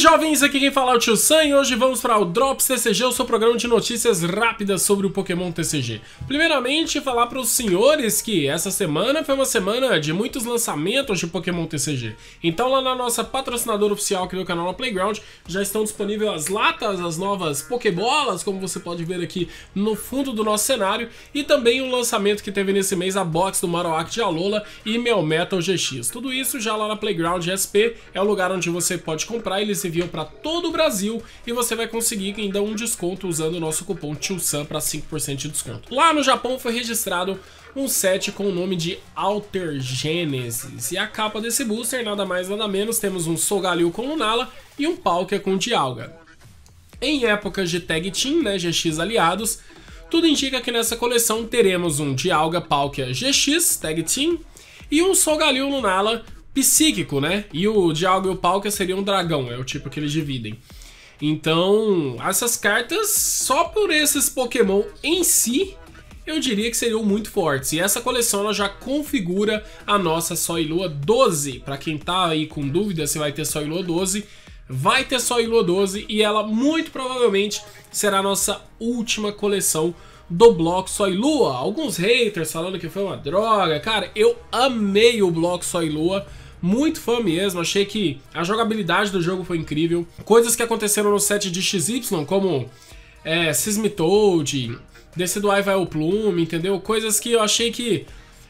jovens, aqui quem fala é o Tio Sam e hoje vamos para o Drops TCG, o seu programa de notícias rápidas sobre o Pokémon TCG. Primeiramente, falar para os senhores que essa semana foi uma semana de muitos lançamentos de Pokémon TCG. Então lá na nossa patrocinadora oficial aqui do canal na Playground, já estão disponíveis as latas, as novas Pokébolas, como você pode ver aqui no fundo do nosso cenário, e também o lançamento que teve nesse mês, a box do Marowak de Alola e Melmetal GX. Tudo isso já lá na Playground SP, é o lugar onde você pode comprar, eles enviam para todo o Brasil e você vai conseguir ainda um desconto usando o nosso cupom TIOSAM para 5% de desconto. Lá no Japão foi registrado um set com o nome de Alter Genesis, e a capa desse booster, nada mais nada menos, temos um Solgaleo com Lunala e um Palkia com Dialga. Em épocas de Tag Team, né, GX aliados, tudo indica que nessa coleção teremos um Dialga Palkia GX Tag Team e um Solgaleo Lunala psíquico, né? E o Dialga e o Palkia seriam um dragão, é o tipo que eles dividem. Então, essas cartas, só por esses Pokémon em si, eu diria que seriam muito fortes. E essa coleção ela já configura a nossa Sol e Lua 12. Para quem tá aí com dúvida se vai ter Sol e Lua 12, vai ter Sol e Lua 12 e ela muito provavelmente será a nossa última coleção do bloco Sol e Lua. Alguns haters falando que foi uma droga. Cara, eu amei o bloco Sol e Lua. Muito fã mesmo, achei que a jogabilidade do jogo foi incrível. Coisas que aconteceram no set de XY, como Sismitoad, Decidueye Vileplume, entendeu? Coisas que eu achei que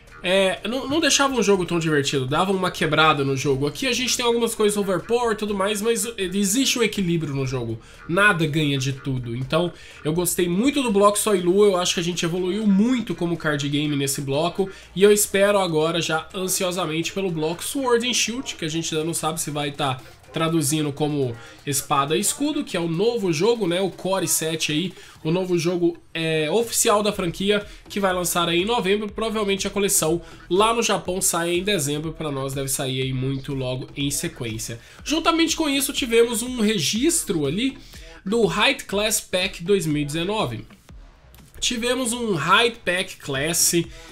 não deixavam o jogo tão divertido, davam uma quebrada no jogo. Aqui a gente tem algumas coisas overpower e tudo mais, mas existe um equilíbrio no jogo. Nada ganha de tudo. Então eu gostei muito do bloco Sol e Lua, eu acho que a gente evoluiu muito como card game nesse bloco. E eu espero agora já ansiosamente pelo bloco Sword and Shield, que a gente ainda não sabe se vai estar traduzindo como Espada e Escudo, que é o novo jogo, né, o Core 7 aí, o novo jogo oficial da franquia, que vai lançar aí em novembro. Provavelmente a coleção lá no Japão sai em dezembro, para nós deve sair aí muito logo em sequência. Juntamente com isso tivemos um registro ali do Height Class Pack 2019. Tivemos um Height Pack Class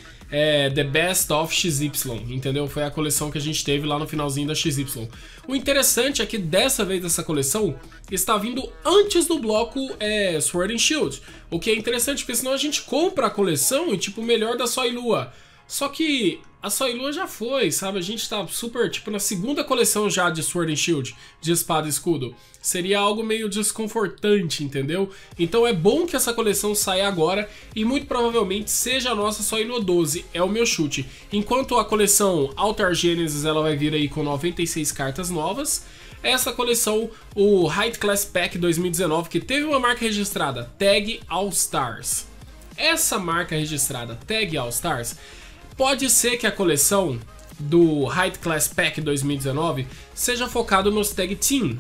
The Best of XY, entendeu? Foi a coleção que a gente teve lá no finalzinho da XY. O interessante é que dessa vez essa coleção está vindo antes do bloco Sword and Shield, o que é interessante porque senão a gente compra a coleção e tipo o melhor da Sol e Lua. Só que a Sol e Lua já foi, sabe? A gente tá super, tipo, na segunda coleção já de Sword and Shield, de Espada e Escudo. Seria algo meio desconfortante, entendeu? Então é bom que essa coleção saia agora e muito provavelmente seja a nossa Sol e Lua 12, é o meu chute. Enquanto a coleção Alter Genesis ela vai vir aí com 96 cartas novas, essa coleção, o Height Class Pack 2019, que teve uma marca registrada, Tag All Stars. Essa marca registrada, Tag All Stars, pode ser que a coleção do Height Class Pack 2019 seja focado nos Tag Team,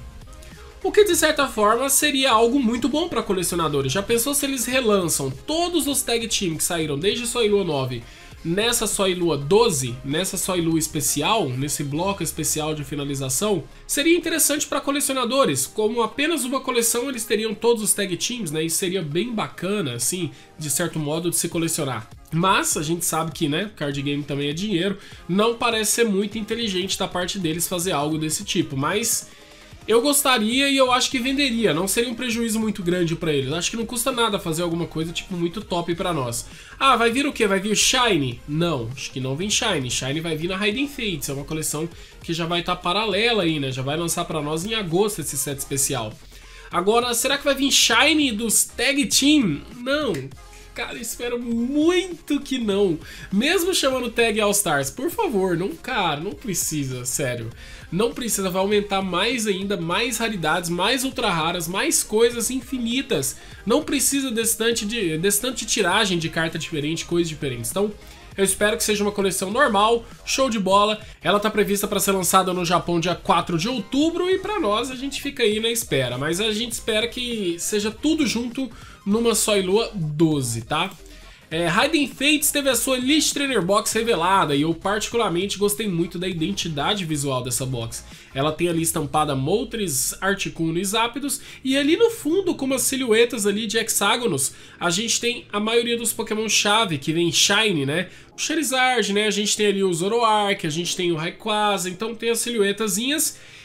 o que de certa forma seria algo muito bom para colecionadores. Já pensou se eles relançam todos os Tag Team que saíram desde Sol e Lua 9 nessa Sol e Lua 12, nessa Sol e Lua especial, nesse bloco especial de finalização? Seria interessante para colecionadores, como apenas uma coleção eles teriam todos os Tag Teams, né? E seria bem bacana, assim, de certo modo, de se colecionar. Mas a gente sabe que, né, card game também é dinheiro, não parece ser muito inteligente da parte deles fazer algo desse tipo, mas eu gostaria e eu acho que venderia, não seria um prejuízo muito grande pra eles. Acho que não custa nada fazer alguma coisa tipo muito top pra nós. Ah, vai vir o quê? Vai vir Shiny? Não, acho que não vem Shiny. Shiny vai vir na Hidden Fates, é uma coleção que já vai estar paralela aí, né? Já vai lançar pra nós em agosto esse set especial. Agora, será que vai vir Shiny dos Tag Team? Não. Cara, espero muito que não. Mesmo chamando Tag All Stars, por favor, não, cara, não precisa, sério. Não precisa, vai aumentar mais ainda, mais raridades, mais ultra raras, mais coisas infinitas. Não precisa desse tanto de tiragem de carta diferente, coisas diferentes. Então, eu espero que seja uma coleção normal, show de bola. Ela tá prevista para ser lançada no Japão dia 4 de outubro e para nós a gente fica aí na espera. Mas a gente espera que seja tudo junto numa Sol e Lua 12, tá? Hidden Fates teve a sua Elite Trainer Box revelada e eu particularmente gostei muito da identidade visual dessa box. Ela tem ali estampada Moltres, Articuno e Zapdos, e ali no fundo, com umas silhuetas ali de hexágonos, a gente tem a maioria dos Pokémon-chave que vem Shiny, né? O Charizard, né? A gente tem ali o Zoroark, a gente tem o Rayquaza, então tem as silhuetazinhas.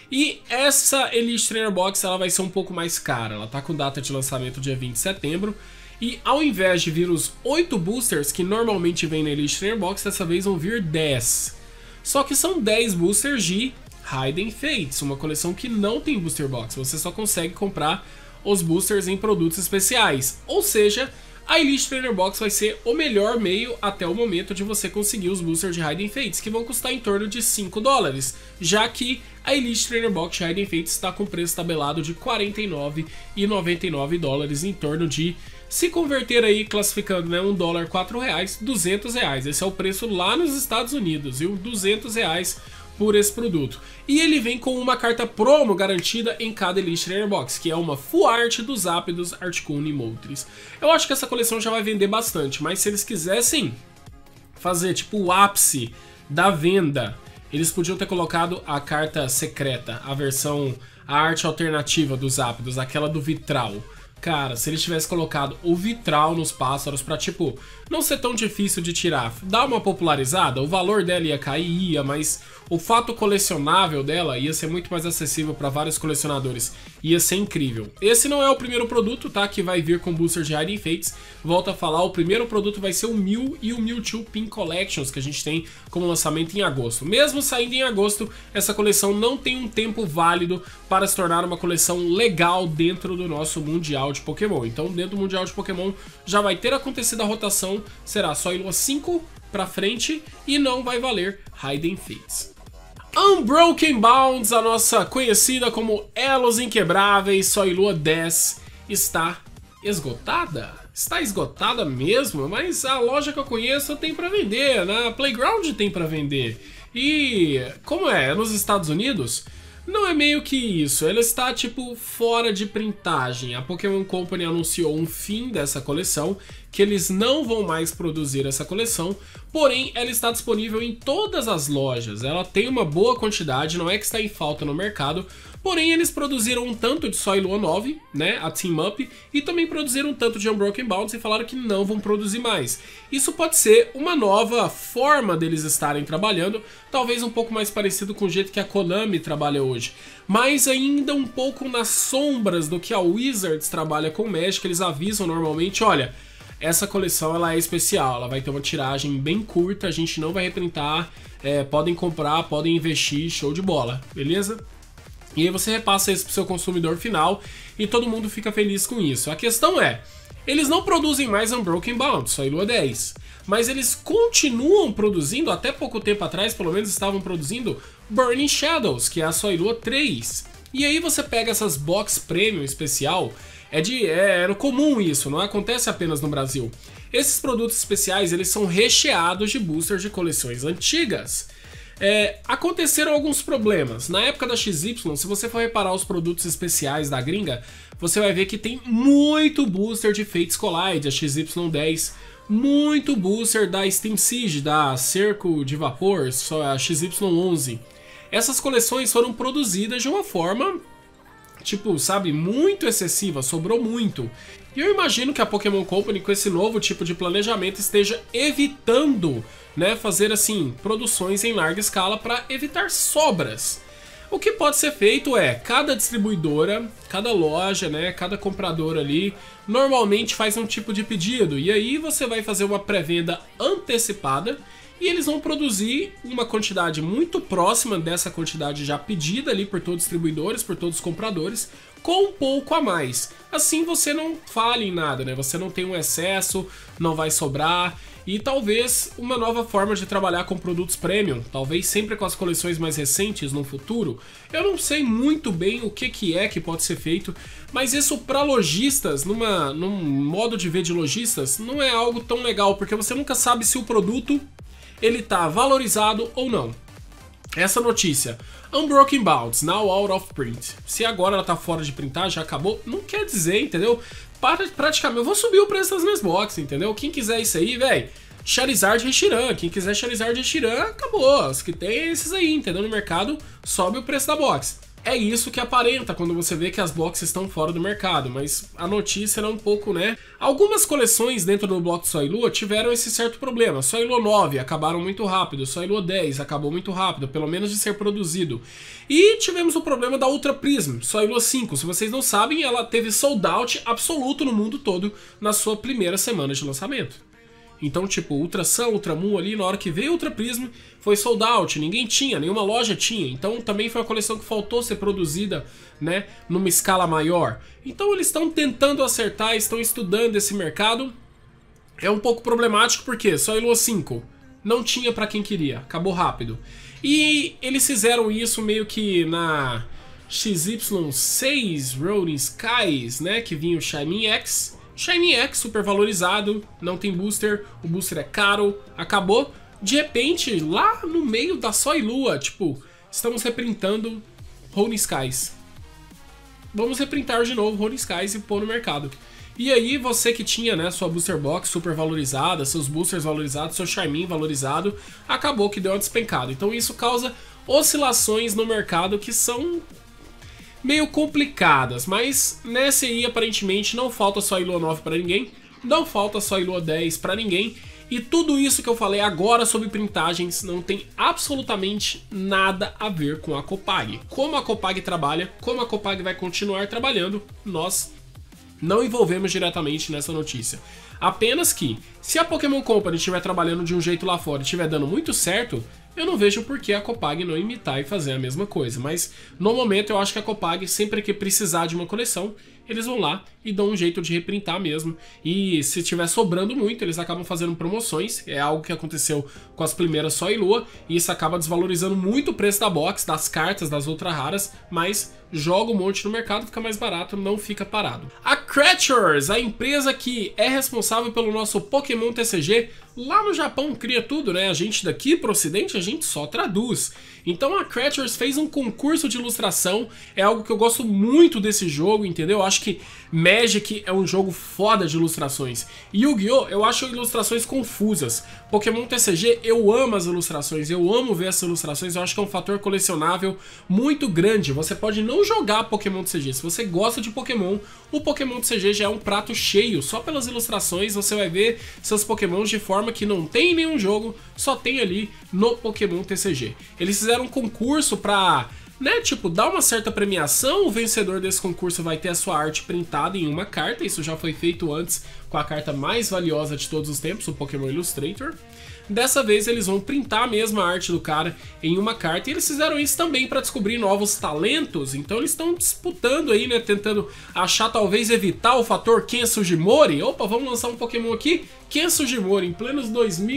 E essa Elite Trainer Box ela vai ser um pouco mais cara, ela tá com data de lançamento dia 20 de setembro. E ao invés de vir os 8 boosters que normalmente vem na Elite Trainer Box, dessa vez vão vir 10. Só que são 10 boosters de Hidden Fates, uma coleção que não tem booster box, você só consegue comprar os boosters em produtos especiais. Ou seja, a Elite Trainer Box vai ser o melhor meio até o momento de você conseguir os boosters de Hidden Fates, que vão custar em torno de 5 dólares, já que a Elite Trainer Box de Hidden Fates está com preço tabelado de 49,99 dólares, em torno de, se converter aí, classificando, né, 1 dólar, 4 reais, 200 reais. Esse é o preço lá nos Estados Unidos, viu? 200 reais por esse produto. E ele vem com uma carta promo garantida em cada Elite Trainer Box, que é uma Full Art dos Zapdos, Articuno e Moltres. Eu acho que essa coleção já vai vender bastante, mas se eles quisessem fazer tipo o ápice da venda, eles podiam ter colocado a carta secreta, a arte alternativa dos Zapdos, aquela do Vitral. Cara, se eles tivessem colocado o Vitral nos pássaros pra, tipo, não ser tão difícil de tirar, dar uma popularizada, o valor dela ia cair, mas o fato colecionável dela ia ser muito mais acessível para vários colecionadores. Ia ser incrível. Esse não é o primeiro produto, tá? Que vai vir com booster de Hidden Fates. Volto a falar, o primeiro produto vai ser o Mew e o Mewtwo Pin Collections, que a gente tem como lançamento em agosto. Mesmo saindo em agosto, essa coleção não tem um tempo válido para se tornar uma coleção legal dentro do nosso Mundial de Pokémon. Então, dentro do Mundial de Pokémon, já vai ter acontecido a rotação, será só Ilua 5 pra frente e não vai valer Hidden Fates. Unbroken Bounds, a nossa conhecida como Elos Inquebráveis, Soilua 10, está esgotada? Está esgotada mesmo, mas a loja que eu conheço tem pra vender, na Playground tem pra vender. E como é nos Estados Unidos, não é meio que isso, ela está tipo fora de printagem. A Pokémon Company anunciou um fim dessa coleção, que eles não vão mais produzir essa coleção, porém ela está disponível em todas as lojas. Ela tem uma boa quantidade, não é que está em falta no mercado, porém eles produziram um tanto de Soilua 9, né, a Team Up, e também produziram um tanto de Unbroken Bounds e falaram que não vão produzir mais. Isso pode ser uma nova forma deles estarem trabalhando, talvez um pouco mais parecido com o jeito que a Konami trabalha hoje, mas ainda um pouco nas sombras do que a Wizards trabalha com o Magic. Eles avisam normalmente, olha, essa coleção ela é especial, ela vai ter uma tiragem bem curta, a gente não vai reprintar, podem comprar, podem investir, show de bola, beleza? E aí você repassa isso pro seu consumidor final e todo mundo fica feliz com isso. A questão é, eles não produzem mais Unbroken Bound, Soilua 10, mas eles continuam produzindo, até pouco tempo atrás pelo menos estavam produzindo Burning Shadows, que é a Soilua 3. E aí você pega essas box premium especial, é comum isso, não acontece apenas no Brasil. Esses produtos especiais eles são recheados de boosters de coleções antigas. Aconteceram alguns problemas. Na época da XY, se você for reparar os produtos especiais da gringa, você vai ver que tem muito booster de Fates Collide, a XY10, muito booster da Steam Siege, da Cerco de Vapor, a XY11. Essas coleções foram produzidas de uma forma, tipo, sabe, muito excessiva, sobrou muito. E eu imagino que a Pokémon Company, com esse novo tipo de planejamento, esteja evitando, né, fazer assim, produções em larga escala para evitar sobras. O que pode ser feito é, cada distribuidora, cada loja, né, cada comprador ali, normalmente faz um tipo de pedido. E aí você vai fazer uma pré-venda antecipada e eles vão produzir uma quantidade muito próxima dessa quantidade já pedida ali por todos os distribuidores, por todos os compradores, com um pouco a mais. Assim você não falha em nada, né? Você não tem um excesso, não vai sobrar. E talvez uma nova forma de trabalhar com produtos premium, talvez sempre com as coleções mais recentes no futuro. Eu não sei muito bem o que é que pode ser feito, mas isso para lojistas, num modo de ver de lojistas, não é algo tão legal, porque você nunca sabe se o produto ele tá valorizado ou não. Essa notícia, Unbroken Bounds, now out of print. Se agora ela tá fora de printar, já acabou, não quer dizer, entendeu? Praticamente, eu vou subir o preço das minhas boxes, entendeu? Quem quiser isso aí, velho, Charizard Reshiram. Quem quiser Charizard Reshiram, acabou. Os que tem é esses aí, entendeu? No mercado, sobe o preço da box. É isso que aparenta quando você vê que as boxes estão fora do mercado, mas a notícia era um pouco, né? Algumas coleções dentro do bloco de Soy Lua tiveram esse certo problema. Soy Lua 9 acabaram muito rápido, Soy Lua 10 acabou muito rápido, pelo menos de ser produzido. E tivemos o problema da Ultra Prism, Soy Lua 5. Se vocês não sabem, ela teve sold out absoluto no mundo todo na sua primeira semana de lançamento. Então, tipo, Ultra Sun, Ultra Moon ali, na hora que veio Ultra Prism, foi sold out, ninguém tinha, nenhuma loja tinha. Então também foi uma coleção que faltou ser produzida, né, numa escala maior. Então eles estão tentando acertar, estão estudando esse mercado. É um pouco problemático porque Soy Lua 5 não tinha pra quem queria, acabou rápido. E eles fizeram isso meio que na XY6 Rolling Skies, né, que vinha o Shining X. Shining X super valorizado, não tem booster, o booster é caro, acabou. De repente, lá no meio da Soy Lua, tipo, estamos reprintando Rolling Skies. Vamos reprintar de novo Rolling Skies e pôr no mercado. E aí você que tinha, né, sua booster box super valorizada, seus boosters valorizados, seu Charmin valorizado, acabou que deu uma despencada. Então isso causa oscilações no mercado que são meio complicadas, mas nessa aí aparentemente não falta Soy Lua 9 para ninguém, não falta Soy Lua 10 para ninguém, e tudo isso que eu falei agora sobre printagens não tem absolutamente nada a ver com a Copag. Como a Copag trabalha, como a Copag vai continuar trabalhando, nós não envolvemos diretamente nessa notícia. Apenas que, se a Pokémon Company estiver trabalhando de um jeito lá fora e estiver dando muito certo, eu não vejo por que a Copag não imitar e fazer a mesma coisa. Mas, no momento, eu acho que a Copag, sempre que precisar de uma coleção, eles vão lá e dão um jeito de reprintar mesmo. E se estiver sobrando muito, eles acabam fazendo promoções. É algo que aconteceu com as primeiras Soy Lua. E isso acaba desvalorizando muito o preço da box, das cartas, das ultra raras. Mas joga um monte no mercado, fica mais barato, não fica parado. A Creatures, a empresa que é responsável pelo nosso Pokémon TCG, lá no Japão cria tudo, né? A gente daqui pro ocidente, a gente só traduz. Então a Creatures fez um concurso de ilustração, é algo que eu gosto muito desse jogo, entendeu? Eu acho que Magic é um jogo foda de ilustrações. Yu-Gi-Oh! Eu acho ilustrações confusas. Pokémon TCG, eu amo as ilustrações, eu amo ver essas ilustrações, eu acho que é um fator colecionável muito grande. Você pode não jogar Pokémon TCG, se você gosta de Pokémon, o Pokémon TCG já é um prato cheio. Só pelas ilustrações você vai ver seus Pokémons de forma que não tem em nenhum jogo, só tem ali no Pokémon TCG. Eles fizeram um concurso pra, né, tipo, dar uma certa premiação. O vencedor desse concurso vai ter a sua arte printada em uma carta. Isso já foi feito antes com a carta mais valiosa de todos os tempos, o Pokémon Illustrator. Dessa vez eles vão printar a mesma arte do cara em uma carta, e eles fizeram isso também para descobrir novos talentos. Então eles estão disputando aí, né, tentando achar, talvez evitar o fator Ken Sugimori. Opa, vamos lançar um Pokémon aqui, Ken Sugimori, em plenos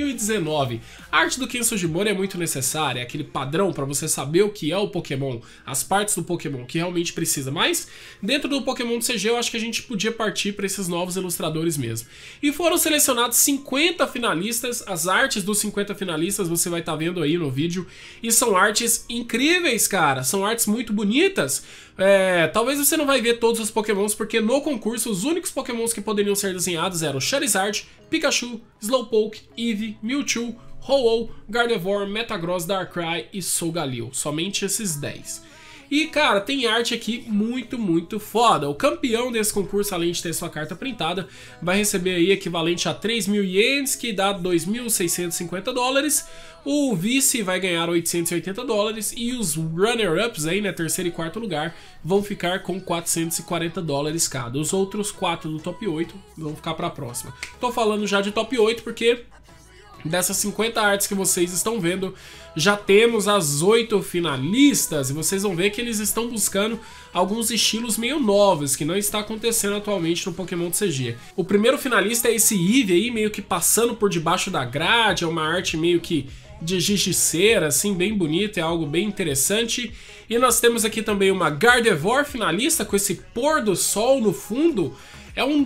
2019. A arte do Ken Sugimori é muito necessária, é aquele padrão para você saber o que é o Pokémon, as partes do Pokémon que realmente precisa. Mas dentro do Pokémon CG eu acho que a gente podia partir para esses novos ilustradores mesmo. E foram selecionados 50 finalistas, as artes dos 50 finalistas você vai estar vendo aí no vídeo, e são artes incríveis, cara, são artes muito bonitas. Talvez você não vai ver todos os Pokémons, porque no concurso os únicos Pokémons que poderiam ser desenhados eram Charizard, Pikachu, Slowpoke, Eevee, Mewtwo, Ho-Oh, Gardevoir, Metagross, Darkrai e Solgaleo, somente esses 10. E, cara, tem arte aqui muito foda. O campeão desse concurso, além de ter sua carta printada, vai receber aí equivalente a 3.000 ienes, que dá 2.650 dólares. O vice vai ganhar 880 dólares. E os runner-ups aí, né, terceiro e quarto lugar, vão ficar com 440 dólares cada. Os outros 4 do top 8 vão ficar pra próxima. Tô falando já de top 8 porque dessas 50 artes que vocês estão vendo, já temos as 8 finalistas, e vocês vão ver que eles estão buscando alguns estilos meio novos, que não está acontecendo atualmente no Pokémon TCG. O primeiro finalista é esse Eevee aí, meio que passando por debaixo da grade, é uma arte meio que de giz de cera, assim, bem bonita, é algo bem interessante. E nós temos aqui também uma Gardevoir finalista, com esse pôr do sol no fundo. É um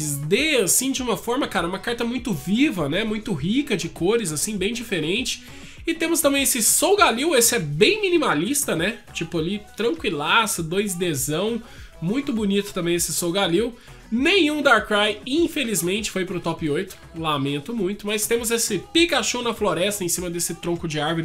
2D, assim, de uma forma, cara, uma carta muito viva, né? Muito rica de cores, assim, bem diferente. E temos também esse Solgaleo, esse é bem minimalista, né? Tipo ali, tranquilaço, 2Dzão. Muito bonito também esse Solgaleo. Nenhum Darkrai, infelizmente, foi pro top 8. Lamento muito, mas temos esse Pikachu na floresta, em cima desse tronco de árvore,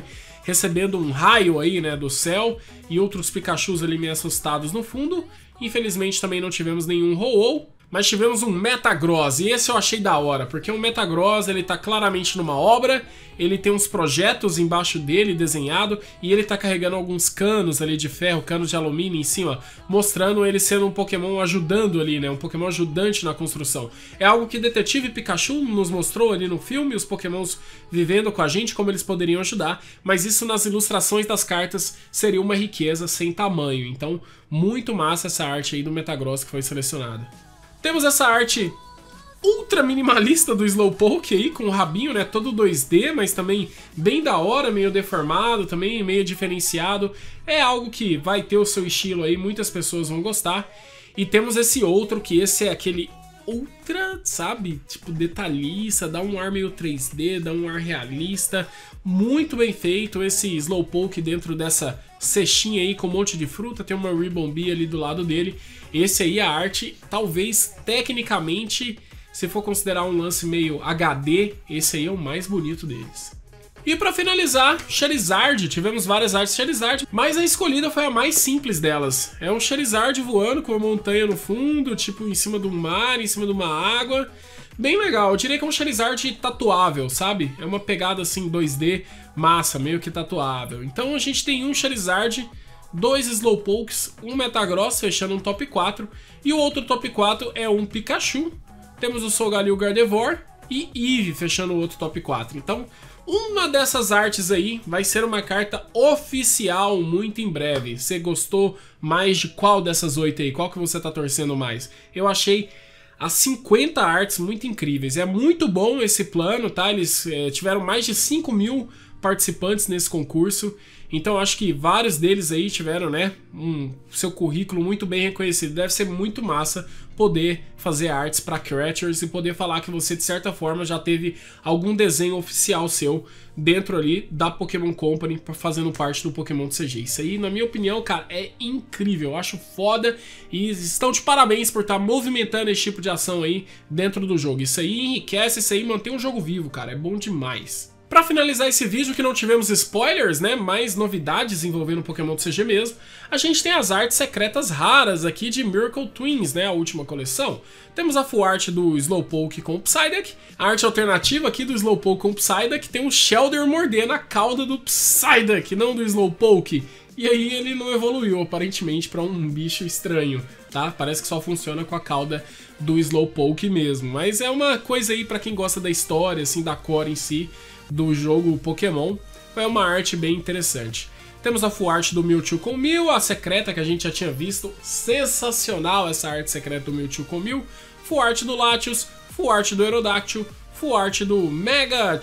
recebendo um raio aí, né, do céu, e outros Pikachus ali meio assustados no fundo. Infelizmente também não tivemos nenhum Ho-Oh, mas tivemos um Metagross, e esse eu achei da hora, porque o Metagross, ele tá claramente numa obra, ele tem uns projetos embaixo dele desenhado, e ele tá carregando alguns canos ali de ferro, canos de alumínio em cima, mostrando ele sendo um Pokémon ajudando ali, né, um Pokémon ajudante na construção. É algo que Detetive Pikachu nos mostrou ali no filme, os Pokémons vivendo com a gente, como eles poderiam ajudar, mas isso nas ilustrações das cartas seria uma riqueza sem tamanho, então muito massa essa arte aí do Metagross que foi selecionada. Temos essa arte ultra minimalista do Slowpoke aí, com o rabinho, né, todo 2D, mas também bem da hora, meio deformado, também meio diferenciado. É algo que vai ter o seu estilo aí, muitas pessoas vão gostar. E temos esse outro, que esse é aquele ultra, sabe, tipo detalhista, dá um ar meio 3D, dá um ar realista, muito bem feito esse Slowpoke dentro dessa cestinha aí com um monte de fruta, tem uma Ribbon Bee ali do lado dele. Esse aí, a arte, talvez tecnicamente, se for considerar um lance meio HD, esse aí é o mais bonito deles. E pra finalizar, Charizard. Tivemos várias artes de Charizard, mas a escolhida foi a mais simples delas. É um Charizard voando com uma montanha no fundo, tipo em cima de um mar, em cima de uma água. Bem legal, eu diria que é um Charizard tatuável, sabe? É uma pegada assim 2D massa, meio que tatuável. Então a gente tem um Charizard, 2 Slowpokes, um Metagross fechando um top 4, e o outro top 4 é um Pikachu. Temos o Solgaleo Gardevoir e Eevee fechando o outro top 4. Então, uma dessas artes aí vai ser uma carta oficial muito em breve. Você gostou mais de qual dessas 8 aí? Qual que você tá torcendo mais? Eu achei as 50 artes muito incríveis. É muito bom esse plano, tá? Eles tiveram mais de 5.000 participantes nesse concurso. Então acho que vários deles aí tiveram, né, seu currículo muito bem reconhecido. Deve ser muito massa poder fazer artes para Creatures e poder falar que você, de certa forma, já teve algum desenho oficial seu dentro ali da Pokémon Company fazendo parte do Pokémon TCG. Isso aí, na minha opinião, cara, é incrível. Eu acho foda e estão de parabéns por estar movimentando esse tipo de ação aí dentro do jogo. Isso aí enriquece, isso aí mantém o jogo vivo, cara. É bom demais. Pra finalizar esse vídeo, que não tivemos spoilers, né, mais novidades envolvendo o Pokémon TCG mesmo, a gente tem as artes secretas raras aqui de Miracle Twins, né, a última coleção. Temos a full art do Slowpoke com o Psyduck, a arte alternativa aqui do Slowpoke com o Psyduck tem um Shellder mordendo a cauda do Psyduck, não do Slowpoke. E aí ele não evoluiu, aparentemente, pra um bicho estranho, tá? Parece que só funciona com a cauda do Slowpoke mesmo. Mas é uma coisa aí pra quem gosta da história, assim, da core em si, do jogo Pokémon. É uma arte bem interessante. Temos a full art do Mewtwo com Mew, a secreta que a gente já tinha visto. Sensacional essa arte secreta do Mewtwo com Mew. Full art do Latios, full art do Aerodactyl, full art do Mega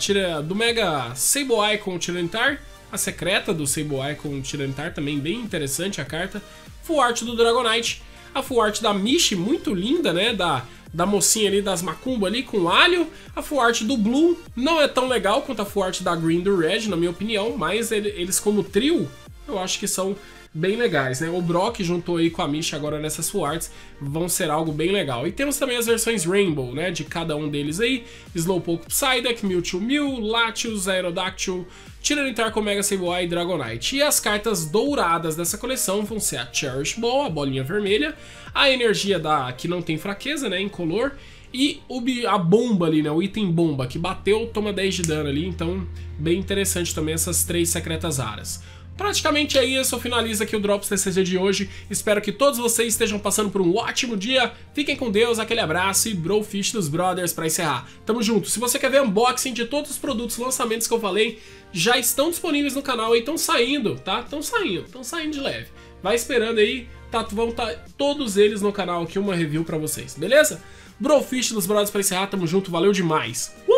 Sableye com o Tyranitar. A secreta do Sableye com o Tyranitar, também bem interessante a carta. Full art do Dragonite. A full art da Mishi, muito linda, né? Da mocinha ali das Macumba ali com alho. A full art do Blue não é tão legal quanto a full art da Green e do Red, na minha opinião. Mas eles como trio, eu acho que são bem legais, né? O Brock juntou aí com a Mishi agora nessas full arts, vão ser algo bem legal. E temos também as versões Rainbow, né? De cada um deles aí. Slowpoke Psyduck, Mewtwo Mew, Latios, Aerodactyl, Tyranitar com Mega Sableye e Dragonite. E as cartas douradas dessa coleção vão ser a Cherish Ball, a bolinha vermelha, a energia que não tem fraqueza, né, incolor, e a bomba ali, né, o item bomba, que bateu, toma 10 de dano ali, então bem interessante também essas 3 secretas raras. Praticamente é isso, finaliza aqui o Drops TCG de hoje. Espero que todos vocês estejam passando por um ótimo dia. Fiquem com Deus, aquele abraço e Brofish dos Brothers pra encerrar. Tamo junto. Se você quer ver unboxing de todos os produtos, lançamentos que eu falei, já estão disponíveis no canal e estão saindo, tá? Estão saindo de leve. Vai esperando aí, tá? Vão estar todos eles no canal aqui, uma review pra vocês, beleza? Brofish dos Brothers pra encerrar, tamo junto, valeu demais.